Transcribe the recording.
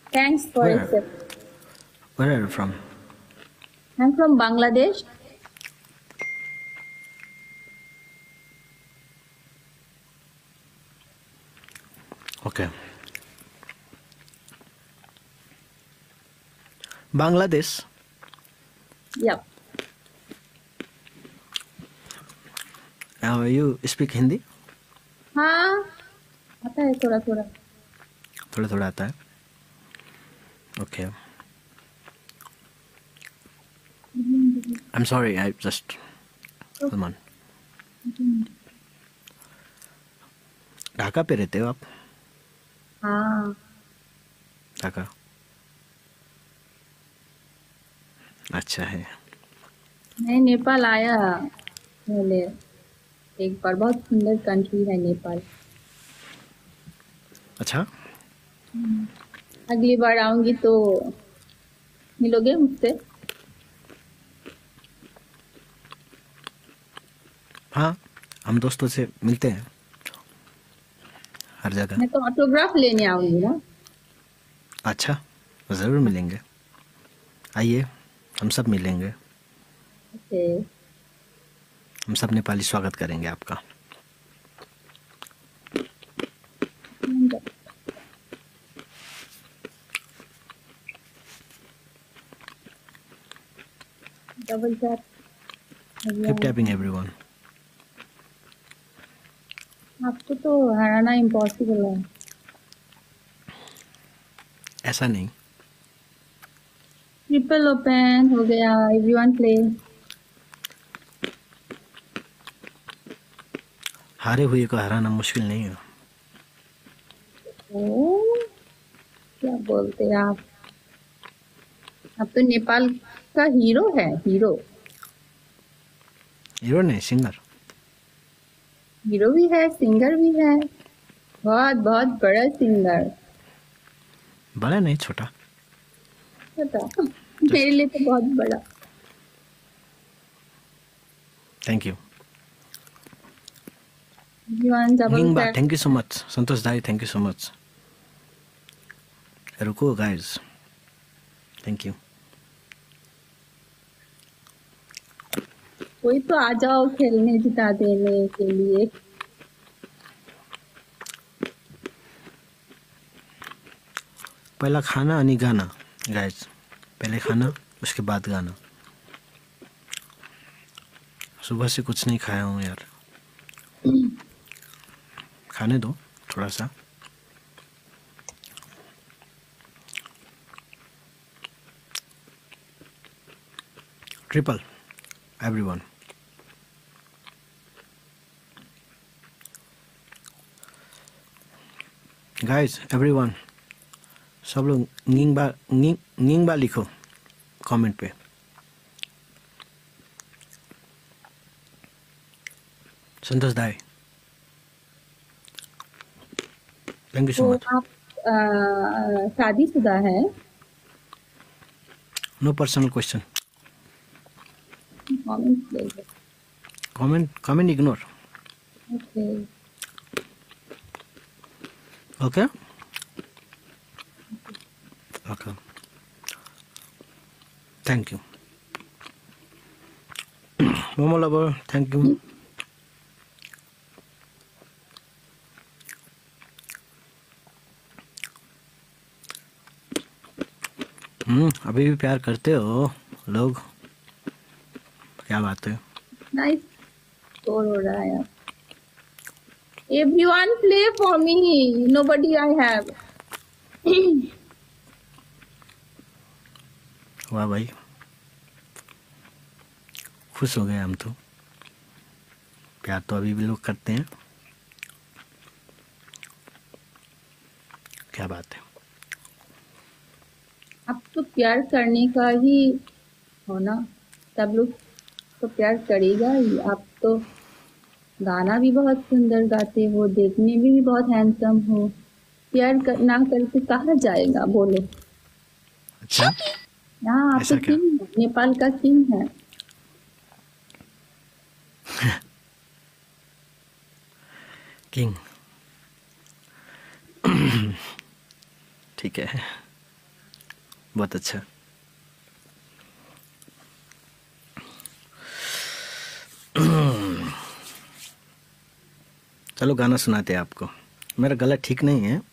Thanks for Where? accepting. Where are you from? I'm from Bangladesh. Okay. Bangladesh. Yep. You speak Hindi? हाँ आता है थोड़ा थोड़ा. थोड़ा थोड़ा आता है. Okay. I'm sorry. I just. Come on. Dhaka पे रहते हो आप? हाँ ढाका. अच्छा है. मैं नेपाल आया पहले एक बार. बहुत सुंदर कंट्री है नेपाल. अच्छा. अगली बार आऊंगी तो मिलोगे मुझसे. हाँ, हम दोस्तों से मिलते हैं हर जगह. मैं तो ऑटोग्राफ लेने आऊंगी ना. अच्छा, ज़रूर मिलेंगे. आइए, हम सब मिलेंगे. ओके. हम सब नेपाली स्वागत करेंगे आपका. Double tap. Keep tapping everyone. आपको तो हराना इम्पॉसिबल है. ऐसा नहीं. ट्रिपल ओपन हो गया. Everyone play. हारे हुए को हराना मुश्किल नहीं है. ओ क्या बोलते हैं आप. अब तो नेपाल का हीरो है. हीरो. हीरो नहीं, सिंगर. हीरो भी है सिंगर भी है. बहुत बहुत बड़ा सिंगर. बड़ा नहीं, छोटा. छोटा. मेरे लिए तो बहुत बड़ा. Thank you. जीवन डबल निंगबा, tap. Thank you so much. Santosh दाई, थैंक यू सो मच. रुको गाइस. Thank you. कोई तो आ जाओ खेलने जिता देने के लिए. पहला खाना अनि गाना गाइस. पहले खाना उसके बाद गाना. सुबह से कुछ नहीं खाया हूँ यार. खाने दो थोड़ा सा. Triple everyone. गाइस एवरीवन, सब लोग निंगबा लिखो कमेंट पे. संतोष दाई, थैंक यू सो तो मच. आप शादीशुदा है. No personal question. कमेंट ले लो. Comment ignore. Okay. Okay okay. Thank you. Momo lover, thank you. अभी भी प्यार करते हो लोग. क्या बात है. नाइस स्कोर हो रहा है. Everyone play for me. Nobody I have. वाह भाई, खुश हो गए हम तो. प्यार तो अभी भी लोग करते हैं. क्या बात है. आप तो प्यार करने का ही हो ना. सब लोग तो प्यार करेगा ही. आप तो गाना भी बहुत सुंदर गाते हो. देखने में भी बहुत हैंडसम हो. ना करके कहाँ जाएगा बोलो. अच्छा, यहाँ आप तो ऐसा क्या. किंग है. नेपाल का किंग है. किंग. ठीक है. बहुत अच्छा। चलो गाना सुनाते हैं आपको। मेरा गला ठीक नहीं है,